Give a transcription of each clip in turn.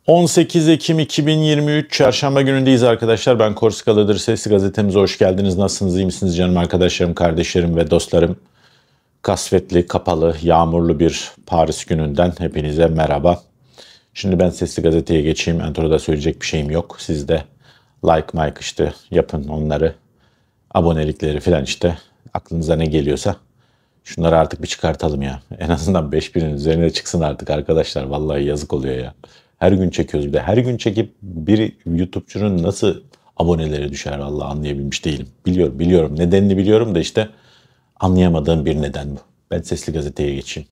18 Ekim 2023 Çarşamba günündeyiz arkadaşlar. Ben Korsikalıdır. Sesli gazetemize hoş geldiniz. Nasılsınız, iyi misiniz canım arkadaşlarım, kardeşlerim ve dostlarım? Kasvetli, kapalı, yağmurlu bir Paris gününden hepinize merhaba. Şimdi ben Sesli Gazete'ye geçeyim. Entro'da söyleyecek bir şeyim yok. Siz de like işte yapın onları. Abonelikleri falan işte. Aklınıza ne geliyorsa. Şunları artık bir çıkartalım ya. En azından 5000'in üzerine çıksın artık arkadaşlar. Vallahi yazık oluyor ya. Her gün çekiyoruz bir de. Her gün çekip bir YouTube'cunun nasıl aboneleri düşer vallahi anlayabilmiş değilim. Biliyorum. Nedenini biliyorum da işte anlayamadığım bir neden bu. Ben Sesli Gazete'ye geçeyim.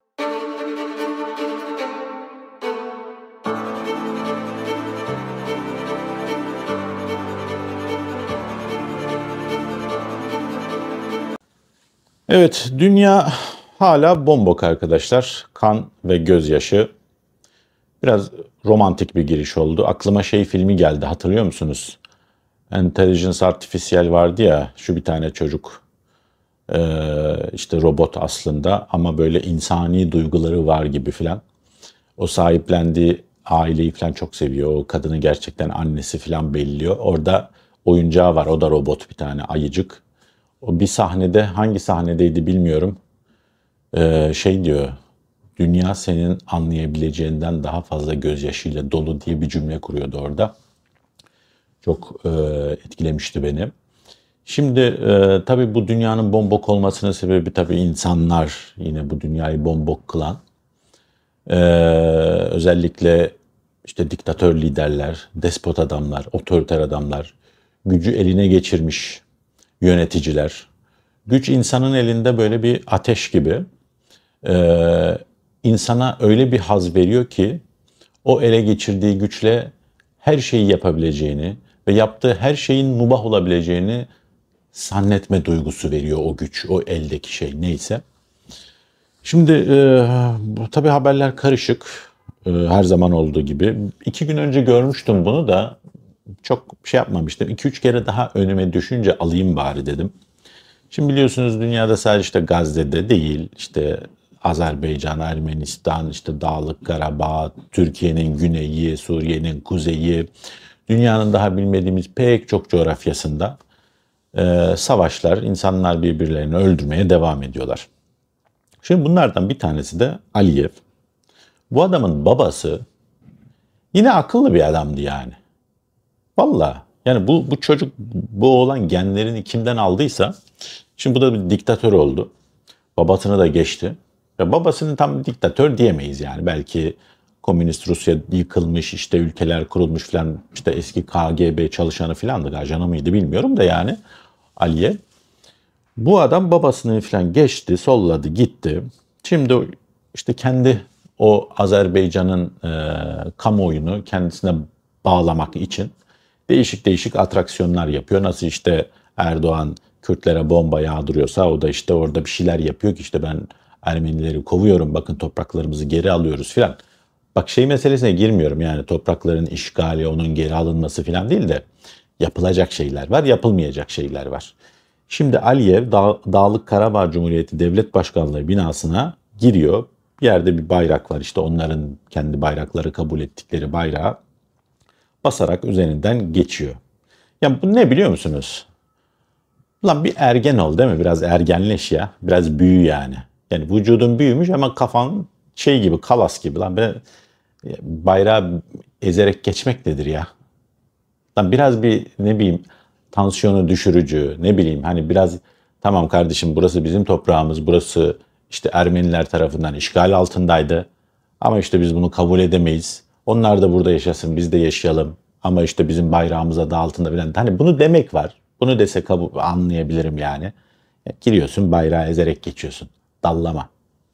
Evet, dünya hala bombok arkadaşlar. Kan ve gözyaşı. Biraz romantik bir giriş oldu. Aklıma filmi geldi, hatırlıyor musunuz? Intelligence Artificial vardı ya, şu bir tane çocuk. İşte robot aslında ama böyle insani duyguları var gibi filan. O sahiplendiği aileyi filan çok seviyor. O kadını gerçekten annesi filan belliyor. Orada oyuncağı var, o da robot bir tane ayıcık. O bir sahnede, hangi sahnedeydi bilmiyorum. Diyor, dünya senin anlayabileceğinden daha fazla gözyaşıyla dolu diye bir cümle kuruyordu orada. Çok etkilemişti beni. Şimdi tabii bu dünyanın bombok olmasının sebebi tabii insanlar, yine bu dünyayı bombok kılan. Özellikle işte diktatör liderler, despot adamlar, otoriter adamlar, gücü eline geçirmiş yöneticiler. Güç insanın elinde böyle bir ateş gibi. İnsana öyle bir haz veriyor ki o ele geçirdiği güçle her şeyi yapabileceğini ve yaptığı her şeyin mubah olabileceğini zannetme duygusu veriyor o güç, o eldeki şey neyse. Şimdi tabii haberler karışık, her zaman olduğu gibi. 2 gün önce görmüştüm bunu da çok yapmamıştım. 2-3 kere daha önüme düşünce alayım bari dedim. Şimdi biliyorsunuz dünyada sadece işte Gazze'de değil, işte Azerbaycan, Ermenistan, işte Dağlık Karabağ, Türkiye'nin güneyi, Suriye'nin kuzeyi, dünyanın daha bilmediğimiz pek çok coğrafyasında savaşlar, insanlar birbirlerini öldürmeye devam ediyorlar. Şimdi bunlardan bir tanesi de Aliyev. Bu adamın babası yine akıllı bir adamdı yani. Vallahi yani bu çocuk, bu oğlan genlerini kimden aldıysa şimdi bu da bir diktatör oldu. Babasını da geçti. Ve babasının tam diktatör diyemeyiz yani. Belki komünist Rusya yıkılmış, işte ülkeler kurulmuş falan, işte eski KGB çalışanı filandı, ajanı mıydı bilmiyorum da yani Aliyev. Bu adam babasını falan geçti, solladı, gitti. Şimdi işte kendi o Azerbaycan'ın kamuoyunu kendisine bağlamak için değişik atraksiyonlar yapıyor. Nasıl işte Erdoğan Kürtlere bomba yağdırıyorsa o da işte orada bir şeyler yapıyor ki işte ben Ermenileri kovuyorum, bakın topraklarımızı geri alıyoruz filan. Bak meselesine girmiyorum yani, toprakların işgali, onun geri alınması filan değil de yapılacak şeyler var, yapılmayacak şeyler var. Şimdi Aliyev Dağlık Karabağ Cumhuriyeti Devlet Başkanlığı binasına giriyor. Bir yerde bir bayrak var, işte onların kendi bayrakları kabul ettikleri bayrağı basarak üzerinden geçiyor. Yani bu ne biliyor musunuz? Lan bir ergen ol değil mi? Biraz ergenleş ya. Biraz büyü yani. Yani vücudun büyümüş ama kafan gibi, kalas gibi. Lan bayrağı ezerek geçmek nedir ya? Lan biraz bir ne bileyim tansiyonu düşürücü, ne bileyim hani biraz, tamam kardeşim burası bizim toprağımız, burası işte Ermeniler tarafından işgal altındaydı. Ama işte biz bunu kabul edemeyiz. Onlar da burada yaşasın, biz de yaşayalım. Ama işte bizim bayrağımız adı altında bilen. Hani bunu demek var. Bunu dese anlayabilirim yani. Giriyorsun, bayrağı ezerek geçiyorsun. Dallama.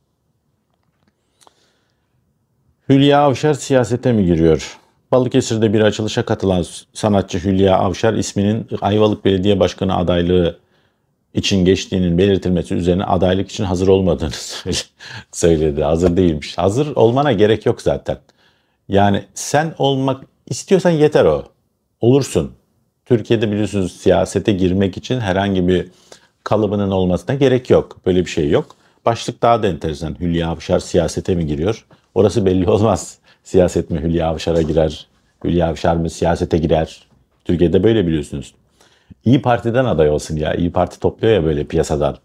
Hülya Avşar siyasete mi giriyor? Balıkesir'de bir açılışa katılan sanatçı Hülya Avşar isminin Ayvalık Belediye Başkanı adaylığı için geçtiğinin belirtilmesi üzerine adaylık için hazır olmadığını söyledi. Hazır değilmiş. Hazır olmana gerek yok zaten. Yani sen olmak istiyorsan yeter o. Olursun. Türkiye'de biliyorsunuz siyasete girmek için herhangi bir kalıbının olmasına gerek yok. Böyle bir şey yok. Başlık daha da enteresan. Hülya Avşar siyasete mi giriyor? Orası belli olmaz. Siyaset mi Hülya Avşar'a girer, Hülya Avşar mı siyasete girer? Türkiye'de böyle biliyorsunuz. İyi Parti'den aday olsun ya. İyi Parti topluyor ya böyle piyasadan.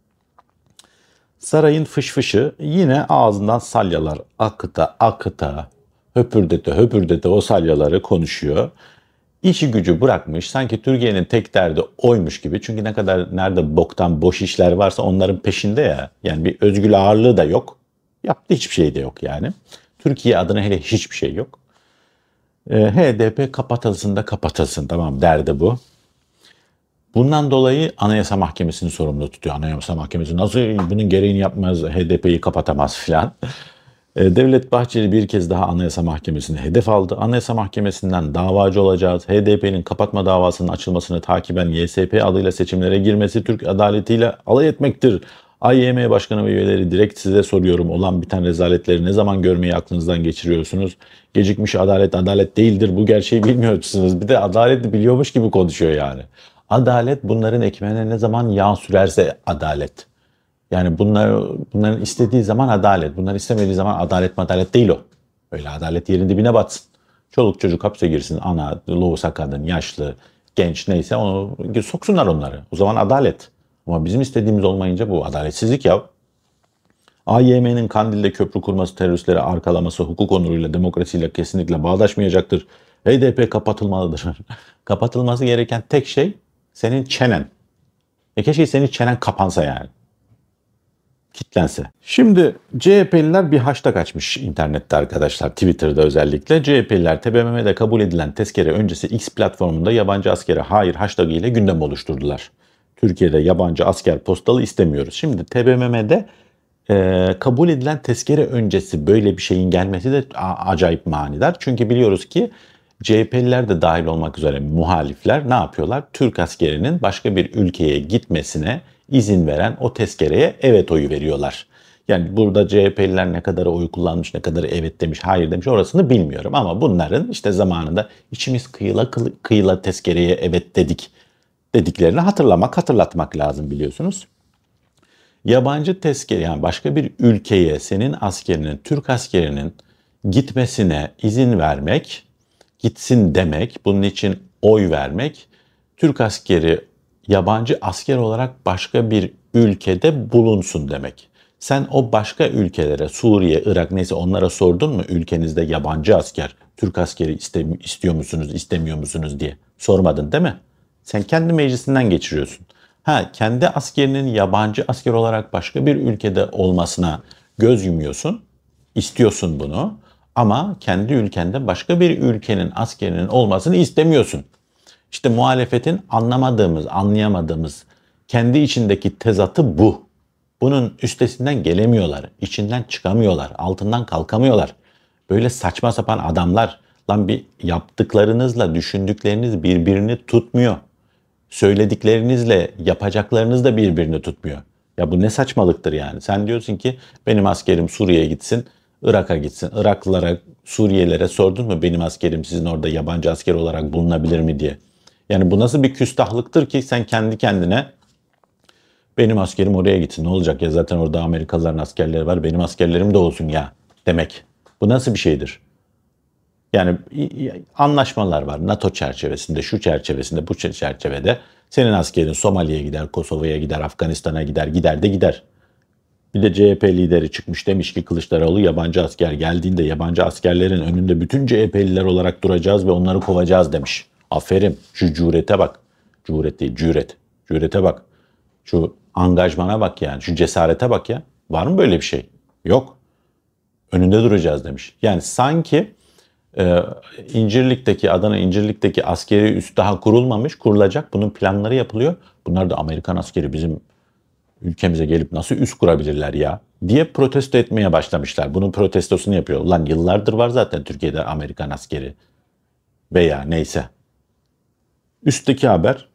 Sarayın fışfışı yine ağzından salyalar akıta akıta höpürdete höpürdete o salyaları konuşuyor. İşi gücü bırakmış sanki Türkiye'nin tek derdi oymuş gibi. Çünkü ne kadar nerede boktan boş işler varsa onların peşinde ya. Yani bir özgül ağırlığı da yok. Yaptığı hiçbir şey de yok yani. Türkiye adına hele hiçbir şey yok. HDP kapatılsın da kapatılsın, tamam, derdi bu. Bundan dolayı Anayasa Mahkemesi'ni sorumlu tutuyor. Anayasa Mahkemesi nasıl bunun gereğini yapmaz, HDP'yi kapatamaz filan. Devlet Bahçeli bir kez daha Anayasa Mahkemesi'ni hedef aldı. Anayasa Mahkemesi'nden davacı olacağız. HDP'nin kapatma davasının açılmasını takiben YSP adıyla seçimlere girmesi Türk adaletiyle alay etmektir. AYM Başkanı ve üyeleri, direkt size soruyorum, olan biten rezaletleri ne zaman görmeyi aklınızdan geçiriyorsunuz? Gecikmiş adalet adalet değildir, bu gerçeği bilmiyorsunuz. Bir de adaleti biliyormuş gibi konuşuyor yani. Adalet bunların ekmeğine ne zaman yağ sürerse adalet. Yani bunların istediği zaman adalet. Bunlar istemediği zaman adalet değil o. Öyle adalet yerin dibine batsın. Çoluk çocuk hapse girsin. Ana, loğusa kadın, yaşlı, genç neyse onu soksunlar onları. O zaman adalet. Ama bizim istediğimiz olmayınca bu adaletsizlik ya. AYM'nin Kandil'de köprü kurması, teröristleri arkalaması, hukuk onuruyla, demokrasiyle kesinlikle bağdaşmayacaktır. HDP kapatılmalıdır. Kapatılması gereken tek şey senin çenen. Keşke senin çenen kapansa yani. Kitlense. Şimdi CHP'liler bir hashtag açmış internette arkadaşlar, Twitter'da özellikle. CHP'liler TBMM'de kabul edilen tezkere öncesi X platformunda yabancı askere hayır hashtag ile gündem oluşturdular. Türkiye'de yabancı asker postalı istemiyoruz. Şimdi TBMM'de kabul edilen tezkere öncesi böyle bir şeyin gelmesi de acayip manidar. Çünkü biliyoruz ki CHP'liler de dahil olmak üzere muhalifler ne yapıyorlar? Türk askerinin başka bir ülkeye gitmesine izin veren o tezkereye evet oyu veriyorlar. Yani burada CHP'liler ne kadar oy kullanmış, ne kadar evet demiş, hayır demiş orasını bilmiyorum. Ama bunların işte zamanında içimiz kıyıla tezkereye evet dediklerini hatırlatmak lazım biliyorsunuz. Yabancı tezkere, yani başka bir ülkeye senin askerinin, Türk askerinin gitmesine izin vermek, gitsin demek, bunun için oy vermek, Türk askeri yabancı asker olarak başka bir ülkede bulunsun demek. Sen o başka ülkelere, Suriye, Irak neyse onlara sordun mu ülkenizde yabancı asker, Türk askeri istiyor musunuz, istemiyor musunuz diye sormadın değil mi? Sen kendi meclisinden geçiriyorsun. Kendi askerinin yabancı asker olarak başka bir ülkede olmasına göz yumuyorsun, istiyorsun bunu ama kendi ülkende başka bir ülkenin askerinin olmasını istemiyorsun. İşte muhalefetin anlayamadığımız kendi içindeki tezatı bu. Bunun üstesinden gelemiyorlar, içinden çıkamıyorlar, altından kalkamıyorlar. Böyle saçma sapan adamlar, lan bir yaptıklarınızla düşündükleriniz birbirini tutmuyor. Söylediklerinizle yapacaklarınız da birbirini tutmuyor. Ya bu ne saçmalıktır yani. Sen diyorsun ki benim askerim Suriye'ye gitsin, Irak'a gitsin. Iraklılara, Suriyelilere sordun mu benim askerim sizin orada yabancı asker olarak bulunabilir mi diye. Yani bu nasıl bir küstahlıktır ki sen kendi kendine benim askerim oraya gitsin ne olacak ya zaten orada Amerikalıların askerleri var benim askerlerim de olsun ya demek. Bu nasıl bir şeydir? Yani anlaşmalar var NATO çerçevesinde, şu çerçevesinde, bu çerçevede. Senin askerin Somali'ye gider, Kosova'ya gider, Afganistan'a gider. Bir de CHP lideri çıkmış demiş ki Kılıçdaroğlu yabancı asker geldiğinde yabancı askerlerin önünde bütün CHP'liler olarak duracağız ve onları kovacağız demiş. Aferin, şu cürete bak. Cüret değil, cüret. Cürete bak. Şu angajmana bak yani, şu cesarete bak ya. Var mı böyle bir şey? Yok. Önünde duracağız demiş. Yani sanki Adana İncirlik'teki askeri üs daha kurulmamış, kurulacak. Bunun planları yapılıyor. Bunlar da Amerikan askeri bizim ülkemize gelip nasıl üs kurabilirler ya diye protesto etmeye başlamışlar. Bunun protestosunu yapıyor. Ulan yıllardır var zaten Türkiye'de Amerikan askeri veya neyse. Üstteki haber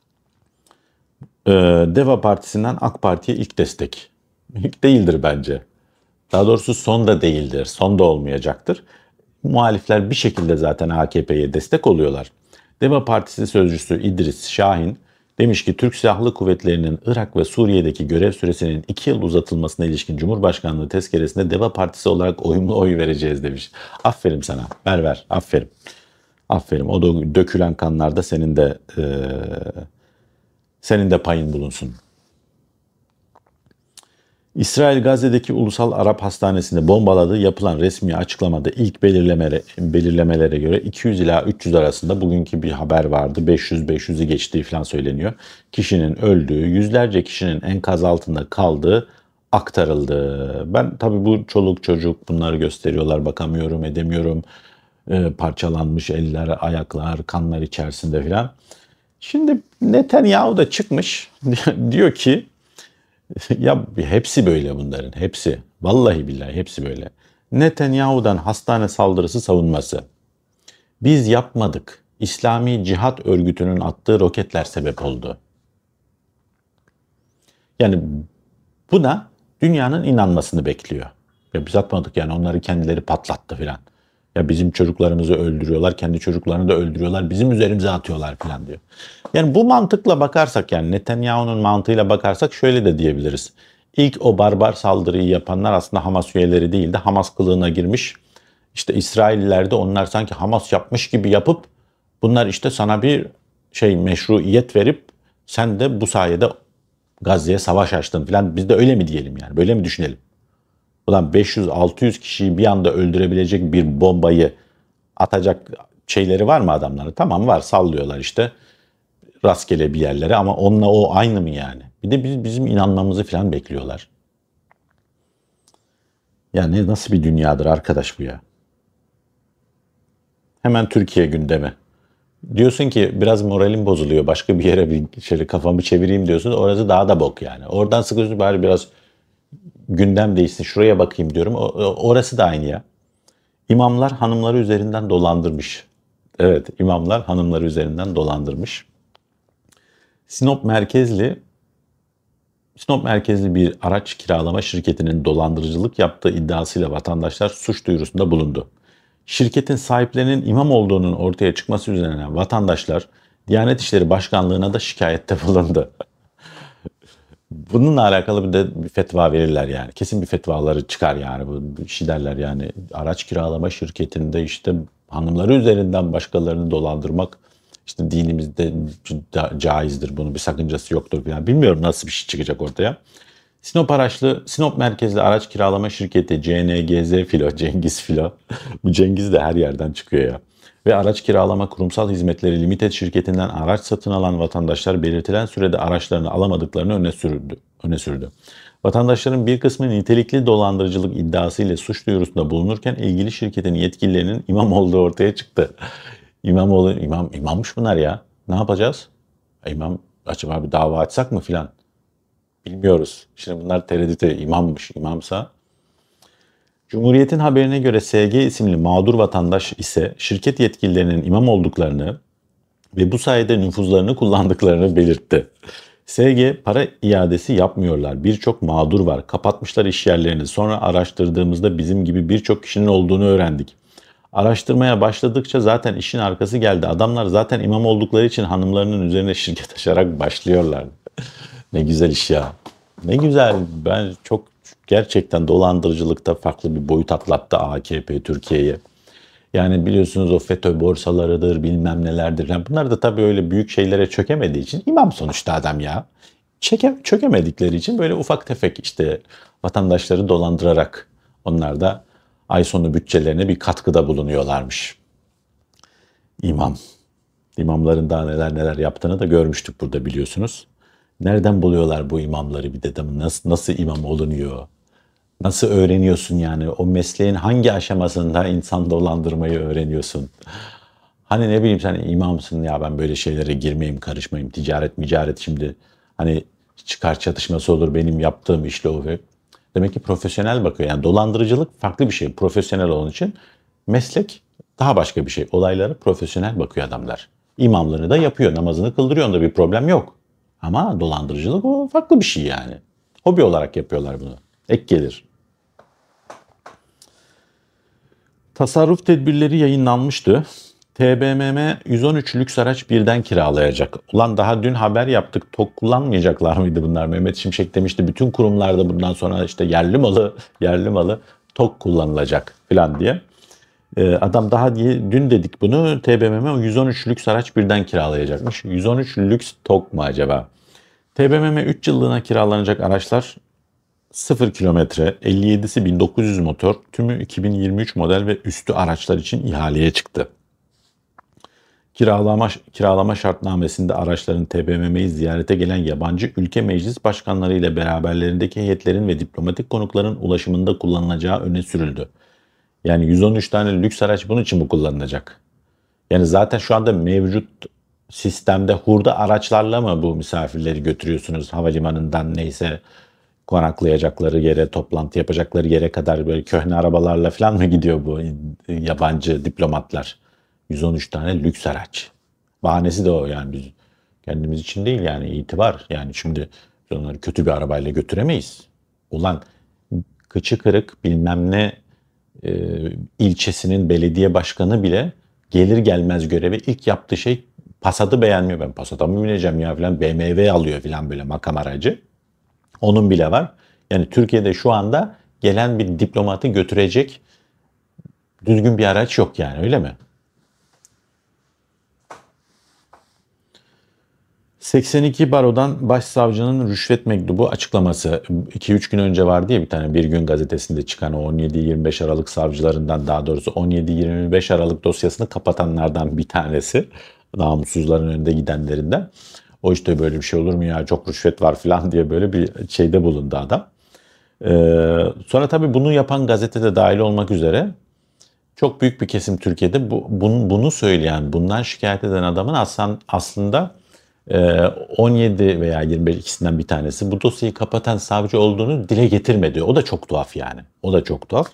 Deva Partisi'nden AK Parti'ye ilk destek. İlk değildir bence. Daha doğrusu son da değildir. Son da olmayacaktır. Muhalifler bir şekilde zaten AKP'ye destek oluyorlar. Deva Partisi sözcüsü İdris Şahin, Demiş ki Türk Silahlı Kuvvetleri'nin Irak ve Suriye'deki görev süresinin 2 yıl uzatılmasına ilişkin Cumhurbaşkanlığı tezkeresinde Deva Partisi olarak oy vereceğiz demiş. Aferin sana. Ver. Aferin. Aferin. O da dökülen kanlarda senin de payın bulunsun. İsrail Gazze'deki Ulusal Arap Hastanesi'nde bombaladığı yapılan resmi açıklamada ilk belirlemelere göre 200 ila 300 arasında bugünkü bir haber vardı. 500'ü geçtiği falan söyleniyor. Kişinin öldüğü, yüzlerce kişinin enkaz altında kaldığı aktarıldı. Ben tabii bu çoluk çocuk bunları gösteriyorlar, bakamıyorum, edemiyorum. Parçalanmış eller, ayaklar, kanlar içerisinde falan. Şimdi Netanyahu da çıkmış diyor ki ya hepsi böyle bunların, hepsi. Vallahi billahi hepsi böyle. Netanyahu'dan hastane saldırısı savunması. Biz yapmadık. İslami Cihat Örgütü'nün attığı roketler sebep oldu. Yani buna dünyanın inanmasını bekliyor. Ya biz atmadık, yani onları kendileri patlattı filan. Ya bizim çocuklarımızı öldürüyorlar, kendi çocuklarını da öldürüyorlar, bizim üzerimize atıyorlar filan diyor. Yani bu mantıkla bakarsak, yani Netanyahu'nun mantığıyla bakarsak şöyle de diyebiliriz. İlk o barbar saldırıyı yapanlar aslında Hamas üyeleri değildi. Hamas kılığına girmiş. İşte İsrailliler de onlar sanki Hamas yapmış gibi yapıp bunlar işte sana bir meşruiyet verip sen de bu sayede Gazze'ye savaş açtın filan. Biz de öyle mi diyelim yani? Böyle mi düşünelim? Ulan 500-600 kişiyi bir anda öldürebilecek bir bombayı atacak şeyleri var mı adamların? Tamam var, sallıyorlar işte rastgele bir yerlere, ama onunla o aynı mı yani? Bir de bizim inanmamızı falan bekliyorlar. Yani nasıl bir dünyadır arkadaş bu ya? Hemen Türkiye gündemi. Diyorsun ki biraz moralim bozuluyor, başka bir yere bir şöyle kafamı çevireyim diyorsun. Orası daha da bok yani. Oradan sıkıyorsun, bari biraz gündem değişsin şuraya bakayım diyorum. Orası da aynı ya. İmamlar hanımları üzerinden dolandırmış. Evet, imamlar hanımları üzerinden dolandırmış. Sinop merkezli bir araç kiralama şirketinin dolandırıcılık yaptığı iddiasıyla vatandaşlar suç duyurusunda bulundu. Şirketin sahiplerinin imam olduğunun ortaya çıkması üzerine vatandaşlar Diyanet İşleri Başkanlığı'na da şikayette bulundu. Bununla alakalı bir fetva verirler yani. Kesin bir fetvaları çıkar yani. Bir şey derler yani. Araç kiralama şirketinde işte hanımları üzerinden başkalarını dolandırmak işte dinimizde caizdir. Bunun bir sakıncası yoktur falan. Bilmiyorum nasıl bir şey çıkacak ortaya. Sinop merkezli araç kiralama şirketi CNGZ Filo, Cengiz Filo. Bu Cengiz de her yerden çıkıyor ya. Ve araç kiralama kurumsal hizmetleri limited şirketinden araç satın alan vatandaşlar belirtilen sürede araçlarını alamadıklarını öne sürdü. Vatandaşların bir kısmı nitelikli dolandırıcılık iddiasıyla suç duyurusunda bulunurken ilgili şirketin yetkililerinin imam olduğu ortaya çıktı. İmammış bunlar ya. Ne yapacağız? İmam acaba bir dava açsak mı filan? Bilmiyoruz. Şimdi bunlar tereddüte, imamsa. Cumhuriyet'in haberine göre SG isimli mağdur vatandaş ise şirket yetkililerinin imam olduklarını ve bu sayede nüfuzlarını kullandıklarını belirtti. SG para iadesi yapmıyorlar. Birçok mağdur var. Kapatmışlar iş yerlerini. Sonra araştırdığımızda bizim gibi birçok kişinin olduğunu öğrendik. Araştırmaya başladıkça zaten işin arkası geldi. Adamlar zaten imam oldukları için hanımlarının üzerine şirket açarak başlıyorlar. Ne güzel iş ya. Ne güzel. Ben çok gerçekten dolandırıcılıkta farklı bir boyut atlattı AKP Türkiye'ye. Yani biliyorsunuz o FETÖ borsalarıdır, bilmem nelerdir. Yani bunlar da tabii öyle büyük şeylere çökemediği için, imam sonuçta adam ya. Çökemedikleri için böyle ufak tefek işte vatandaşları dolandırarak onlar da ay sonu bütçelerine bir katkıda bulunuyorlarmış. İmam. İmamların daha neler yaptığını da görmüştük burada, biliyorsunuz. Nereden buluyorlar bu imamları, bir dedim. Nasıl imam olunuyor? Nasıl öğreniyorsun yani? O mesleğin hangi aşamasında insan dolandırmayı öğreniyorsun? Hani ne bileyim, sen imamsın ya, ben böyle şeylere girmeyeyim, karışmayayım. Ticaret şimdi hani çıkar çatışması olur benim yaptığım işle o. Demek ki profesyonel bakıyor. Yani dolandırıcılık farklı bir şey. Profesyonel olan için meslek daha başka bir şey. Olaylara profesyonel bakıyor adamlar. İmamlığını da yapıyor, namazını kıldırıyor, onda bir problem yok. Ama dolandırıcılık o farklı bir şey yani. Hobi olarak yapıyorlar bunu. Ek gelir. Tasarruf tedbirleri yayınlanmıştı. TBMM 113 lüks araç birden kiralayacak. Ulan daha dün haber yaptık. TOG kullanmayacaklar mıydı bunlar? Mehmet Şimşek demişti bütün kurumlarda bundan sonra işte yerli malı TOG kullanılacak falan diye. Adam daha dün dedik bunu, TBMM 113 lüks araç birden kiralayacakmış. 113 lüks TOG mu acaba? TBMM 3 yıllığına kiralanacak araçlar 0 kilometre, 57'si 1900 motor, tümü 2023 model ve üstü araçlar için ihaleye çıktı. Kiralama şartnamesinde araçların TBMM'yi ziyarete gelen yabancı ülke meclis başkanları ile beraberlerindeki heyetlerin ve diplomatik konukların ulaşımında kullanılacağı öne sürüldü. Yani 113 tane lüks araç bunun için mi kullanılacak? Yani zaten şu anda mevcut sistemde hurda araçlarla mı bu misafirleri götürüyorsunuz havalimanından neyse konaklayacakları yere, toplantı yapacakları yere kadar böyle köhne arabalarla falan mı gidiyor bu yabancı diplomatlar? 113 tane lüks araç. Bahanesi de o yani biz kendimiz için değil yani itibar. Yani şimdi biz onları kötü bir arabayla götüremeyiz. Ulan kıçı kırık bilmem ne ilçesinin belediye başkanı bile gelir gelmez göreve ilk yaptığı şey Passat'ı beğenmiyor. Ben Passat'a mı bineceğim ya falan BMW alıyor falan böyle makam aracı. Onun bile var. Yani Türkiye'de şu anda gelen bir diplomatı götürecek düzgün bir araç yok yani öyle mi? 82 Baro'dan başsavcının rüşvet mektubu açıklaması 2-3 gün önce vardı ya bir tane Bir Gün gazetesinde çıkan o 17-25 Aralık savcılarından daha doğrusu 17-25 Aralık dosyasını kapatanlardan bir tanesi namussuzların önünde gidenlerinden. O işte böyle bir şey olur mu ya çok rüşvet var falan diye böyle bir şeyde bulundu adam. Sonra tabii bunu yapan gazete de dahil olmak üzere çok büyük bir kesim Türkiye'de bunu söyleyen, bundan şikayet eden adamın aslında 17 veya 25 ikisinden bir tanesi bu dosyayı kapatan savcı olduğunu dile getirmedi. O da çok tuhaf yani. O da çok tuhaf.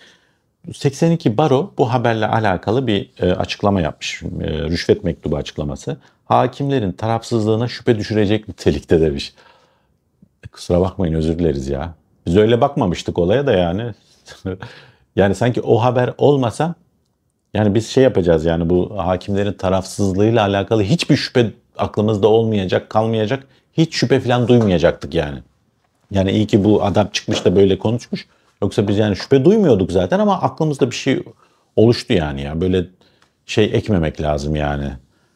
82 Baro bu haberle alakalı bir açıklama yapmış. Rüşvet mektubu açıklaması. Hakimlerin tarafsızlığına şüphe düşürecek nitelikte demiş. Kusura bakmayın özür dileriz ya. Biz öyle bakmamıştık olaya da yani. Yani sanki o haber olmasa yani biz şey yapacağız yani bu hakimlerin tarafsızlığıyla alakalı hiçbir şüphe aklımızda olmayacak, kalmayacak. Hiç şüphe falan duymayacaktık yani. Yani iyi ki bu adam çıkmış da böyle konuşmuş. Yoksa biz yani şüphe duymuyorduk zaten ama aklımızda bir şey oluştu yani ya. Böyle şey ekmemek lazım yani.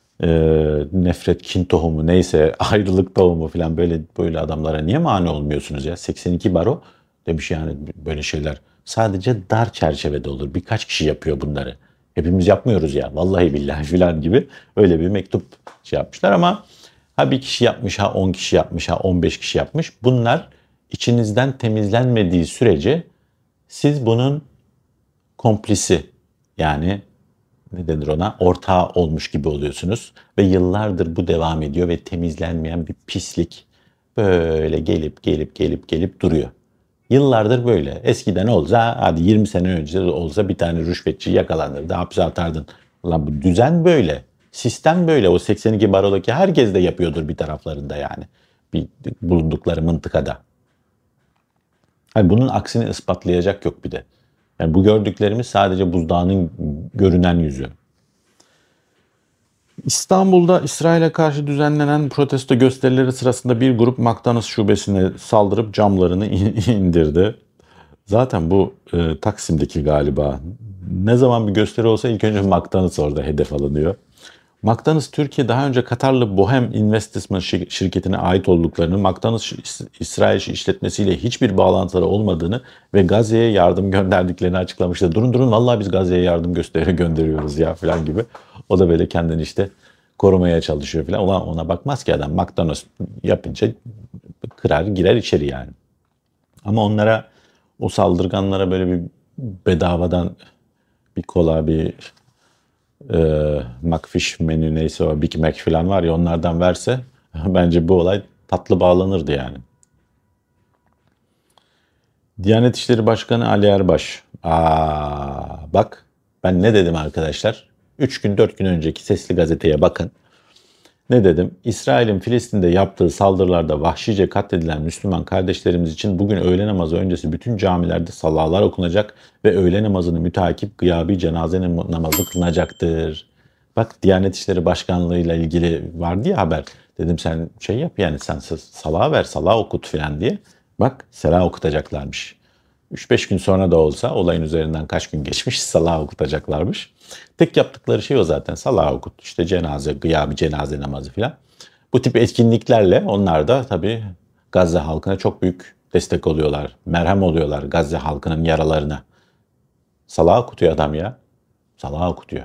Nefret, kin tohumu neyse ayrılık tohumu falan böyle adamlara niye mani olmuyorsunuz ya? 82 Baro demiş yani böyle şeyler. Sadece dar çerçevede olur. Birkaç kişi yapıyor bunları. Hepimiz yapmıyoruz ya. Vallahi billahi falan gibi öyle bir mektup şey yapmışlar ama ha bir kişi yapmış, ha 10 kişi yapmış, ha 15 kişi yapmış. Bunlar içinizden temizlenmediği sürece siz bunun komplisi yani ne denir ona ortağı olmuş gibi oluyorsunuz. Ve yıllardır bu devam ediyor ve temizlenmeyen bir pislik böyle gelip duruyor. Yıllardır böyle. Eskiden olsa hadi 20 sene önce olsa bir tane rüşvetçi yakalanırdı, hapse atardın. Ulan bu düzen böyle. Sistem böyle. O 82 barodaki herkes de yapıyordur bir taraflarında yani. Bir bulundukları mıntıkada. Hani bunun aksini ispatlayacak yok bir de. Yani bu gördüklerimiz sadece buzdağının görünen yüzü. İstanbul'da İsrail'e karşı düzenlenen protesto gösterileri sırasında bir grup McDonald's şubesine saldırıp camlarını indirdi. Zaten bu Taksim'deki galiba. Ne zaman bir gösteri olsa ilk önce McDonald's orada hedef alınıyor. McDonald's Türkiye daha önce Katarlı Bohem Investment şirketine ait olduklarını, McDonald's İsrail işletmesiyle hiçbir bağlantıları olmadığını ve Gazze'ye yardım gönderdiklerini açıklamıştı. Durun vallahi biz Gazze'ye yardım gönderiyoruz ya falan gibi. O da böyle kendini işte korumaya çalışıyor falan. Ona bakmaz ki adam. McDonald's yapınca kırar girer içeri yani. Ama onlara o saldırganlara böyle bir bedavadan bir kola bir McFish menü neyse o Big Mac falan var ya onlardan verse bence bu olay tatlı bağlanırdı yani. Diyanet İşleri Başkanı Ali Erbaş. Bak ben ne dedim arkadaşlar? 3 gün 4 gün önceki Sesli Gazete'ye bakın. Ne dedim? İsrail'in Filistin'de yaptığı saldırılarda vahşice katledilen Müslüman kardeşlerimiz için bugün öğle namazı öncesi bütün camilerde salahlar okunacak ve öğle namazını müteakip gıyabi cenaze namazı kılınacaktır. Bak Diyanet İşleri Başkanlığı ile ilgili vardı ya haber. Dedim sen şey yap yani sen salağa ver, salağa okut falan diye. Bak salağa okutacaklarmış. 3-5 gün sonra da olsa olayın üzerinden kaç gün geçmiş salağa okutacaklarmış. Tek yaptıkları şey o zaten salağa okut. İşte cenaze, gıyabı cenaze namazı falan. Bu tip etkinliklerle onlar da tabii Gazze halkına çok büyük destek oluyorlar. Merhem oluyorlar Gazze halkının yaralarına. Salağa okutuyor adam ya. Salağa okutuyor.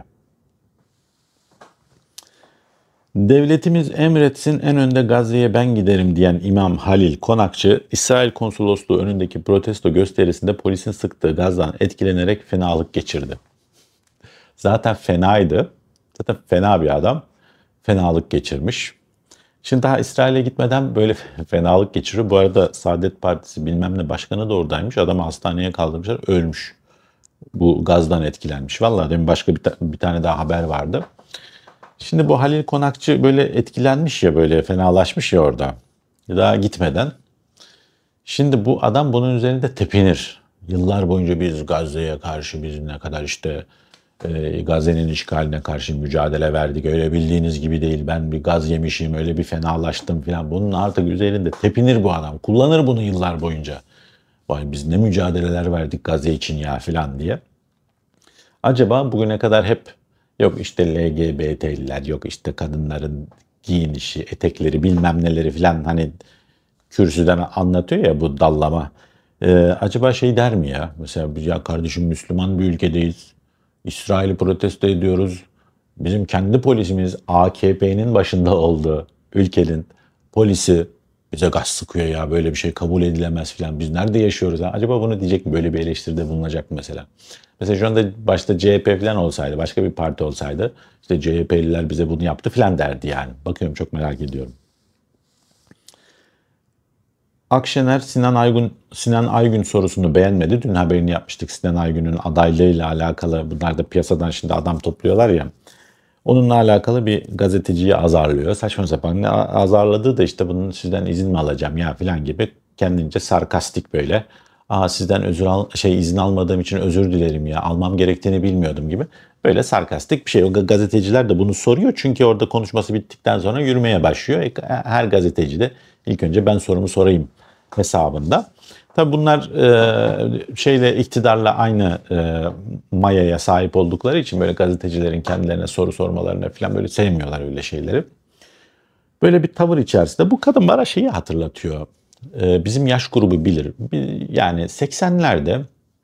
Devletimiz emretsin en önde Gazze'ye ben giderim diyen İmam Halil Konakçı, İsrail Konsolosluğu önündeki protesto gösterisinde polisin sıktığı gazdan etkilenerek fenalık geçirdi. Zaten fenaydı. Zaten fena bir adam. Fenalık geçirmiş. Şimdi daha İsrail'e gitmeden böyle fenalık geçiriyor. Bu arada Saadet Partisi bilmem ne başkanı da oradaymış. Adamı hastaneye kaldırmışlar. Ölmüş. Bu gazdan etkilenmiş. Vallahi demin başka bir tane daha haber vardı. Şimdi bu Halil Konakçı böyle etkilenmiş ya böyle fenalaşmış ya orada. Daha gitmeden. Şimdi bu adam bunun üzerinde tepinir. Yıllar boyunca biz Gazze'ye karşı biz ne kadar işte Gazze'nin işgaline karşı mücadele verdik. Öyle bildiğiniz gibi değil. Ben bir gaz yemişim, öyle bir fenalaştım falan. Bunun artık üzerinde tepinir bu adam. Kullanır bunu yıllar boyunca. Vay biz ne mücadeleler verdik Gazze için ya falan diye. Acaba bugüne kadar hep yok işte LGBT'liler, yok işte kadınların giyinişi, etekleri bilmem neleri falan hani kürsüden anlatıyor ya bu dallama. Acaba şey der mi ya? Mesela ya kardeşim Müslüman bir ülkedeyiz. İsrail'i protesto ediyoruz. Bizim kendi polisimiz AKP'nin başında olduğu ülkenin polisi bize gaz sıkıyor ya böyle bir şey kabul edilemez falan. Biz nerede yaşıyoruz? Ha? Acaba bunu diyecek mi? Böyle bir eleştiride bulunacak mı mesela? Mesela şu anda başta CHP falan olsaydı, başka bir parti olsaydı işte CHP'liler bize bunu yaptı falan derdi yani. Bakıyorum çok merak ediyorum. Akşener Sinan Aygün sorusunu beğenmedi. Dün haberini yapmıştık Sinan Aygün'ün adaylığıyla alakalı. Bunlar da piyasadan şimdi adam topluyorlar ya. Onunla alakalı bir gazeteciyi azarlıyor. Saçma sapan ne azarladığı da işte bunun sizden izin mi alacağım ya falan gibi kendince sarkastik böyle. Sizden izin almadığım için özür dilerim ya. Almam gerektiğini bilmiyordum gibi. Böyle sarkastik bir şey. O gazeteciler de bunu soruyor. Çünkü orada konuşması bittikten sonra yürümeye başlıyor. Her gazeteci de ilk önce ben sorumu sorayım hesabında. Tabii bunlar iktidarla aynı mayaya sahip oldukları için böyle gazetecilerin kendilerine soru sormalarını falan böyle sevmiyorlar öyle şeyleri. Böyle bir tavır içerisinde bu kadın bana şeyi hatırlatıyor. Bizim yaş grubu bilir. Yani 80'lerde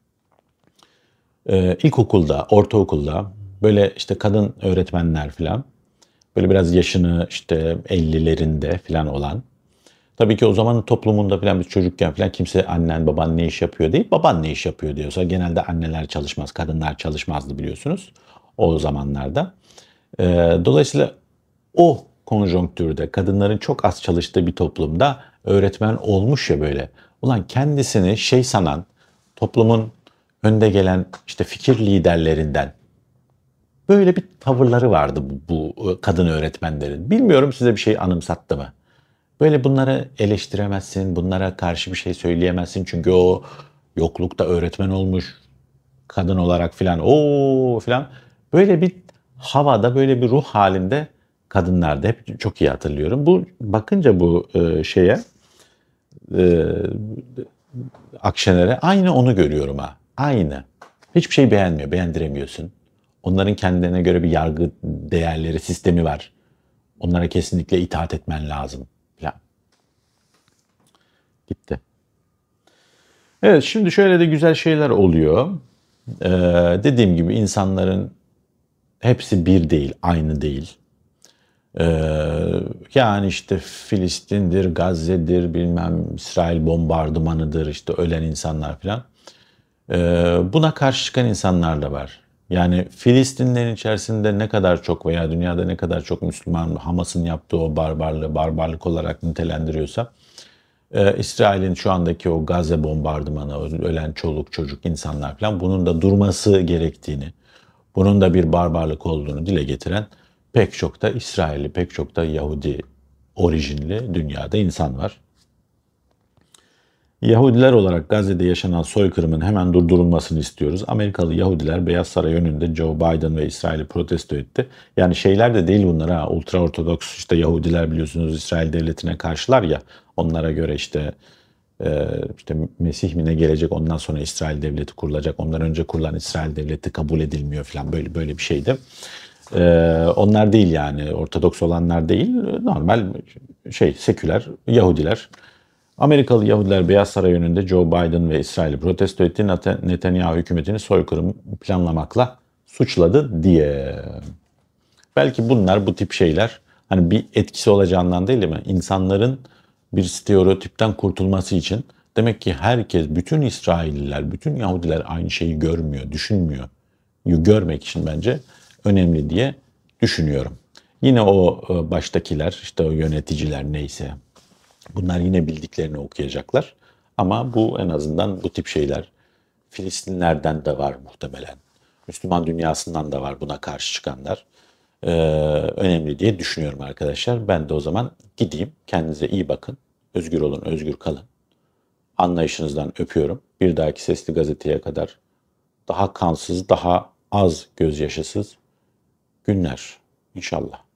ilkokulda, ortaokulda böyle işte kadın öğretmenler falan böyle biraz yaşını işte 50'lerinde falan olan. Tabii ki o zamanın toplumunda falan biz çocukken falan kimse annen baban ne iş yapıyor değil, baban ne iş yapıyor diyorsa genelde anneler çalışmaz, kadınlar çalışmazdı biliyorsunuz o zamanlarda. Dolayısıyla o konjonktürde kadınların çok az çalıştığı bir toplumda öğretmen olmuş ya böyle. Ulan kendisini şey sanan toplumun önde gelen işte fikir liderlerinden böyle bir tavırları vardı bu kadın öğretmenlerin. Bilmiyorum size bir şey anımsattı mı? Böyle bunları eleştiremezsin, bunlara karşı bir şey söyleyemezsin. Çünkü o yoklukta öğretmen olmuş kadın olarak filan o filan böyle bir havada böyle bir ruh halinde kadınlarda hep çok iyi hatırlıyorum. Bu bakınca bu e, Akşener'e aynı onu görüyorum ha. Aynı. Hiçbir şey beğenmiyor, beğendiremiyorsun. Onların kendilerine göre bir yargı değerleri, sistemi var. Onlara kesinlikle itaat etmen lazım filan. Gitti. Evet şimdi şöyle de güzel şeyler oluyor. Ee, Dediğim gibi insanların hepsi bir değil, aynı değil. Yani işte Filistin'dir, Gazze'dir, bilmem İsrail bombardımanıdır, işte ölen insanlar falan. Buna karşı çıkan insanlar da var. Yani Filistinlerin içerisinde ne kadar çok veya dünyada ne kadar çok Müslüman Hamas'ın yaptığı o barbarlık olarak nitelendiriyorsa İsrail'in şu andaki o Gazze bombardımanı, ölen çoluk çocuk insanlar falan bunun da durması gerektiğini, bunun da bir barbarlık olduğunu dile getiren pek çok da İsrailli, pek çok da Yahudi orijinli dünyada insan var. Yahudiler olarak Gazze'de yaşanan soykırımın hemen durdurulmasını istiyoruz. Amerikalı Yahudiler Beyaz Saray önünde Joe Biden ve İsrail'i protesto etti. Yani şeyler de değil bunlar ha. Ultra Ortodoks işte Yahudiler biliyorsunuz İsrail devletine karşılar ya. Onlara göre işte Mesih mi ne gelecek, ondan sonra İsrail devleti kurulacak. Ondan önce kurulan İsrail devleti kabul edilmiyor falan, böyle bir şeydi. Onlar değil yani, Ortodoks olanlar değil, normal seküler Yahudiler. Amerikalı Yahudiler Beyaz Saray önünde Joe Biden ve İsrail'i protesto etti. Netanyahu hükümetini soykırım planlamakla suçladı diye. Belki bunlar, bu tip şeyler hani bir etkisi olacağından değil mi? İnsanların bir stereotipten kurtulması için, demek ki herkes, bütün İsrailliler, bütün Yahudiler aynı şeyi görmüyor, düşünmüyor. Görmek için bence önemli diye düşünüyorum. Yine o baştakiler, işte o yöneticiler neyse, bunlar yine bildiklerini okuyacaklar. Ama bu, en azından bu tip şeyler Filistinlerden de var muhtemelen. Müslüman dünyasından da var buna karşı çıkanlar. Önemli diye düşünüyorum arkadaşlar. Ben de o zaman gideyim. Kendinize iyi bakın. Özgür olun, özgür kalın. Anlayışınızdan öpüyorum. Bir dahaki Sesli Gazete'ye kadar daha kansız, daha az gözyaşısız günler inşallah.